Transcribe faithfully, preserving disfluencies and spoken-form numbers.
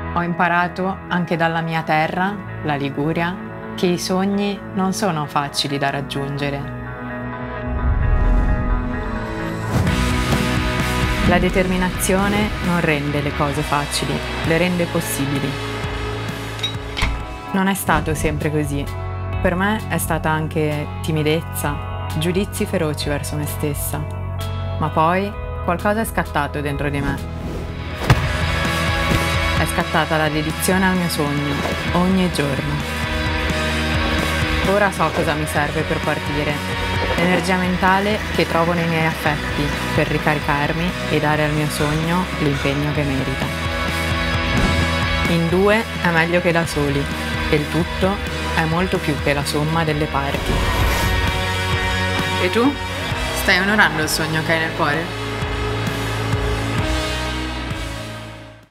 Ho imparato anche dalla mia terra, la Liguria, che i sogni non sono facili da raggiungere. La determinazione non rende le cose facili, le rende possibili. Non è stato sempre così. Per me è stata anche timidezza, giudizi feroci verso me stessa. Ma poi qualcosa è scattato dentro di me. È scattata la dedizione al mio sogno, ogni giorno. Ora so cosa mi serve per partire, l'energia mentale che trovo nei miei affetti per ricaricarmi e dare al mio sogno l'impegno che merita. In due è meglio che da soli, e il tutto è molto più che la somma delle parti. E tu? Stai onorando il sogno che hai nel cuore?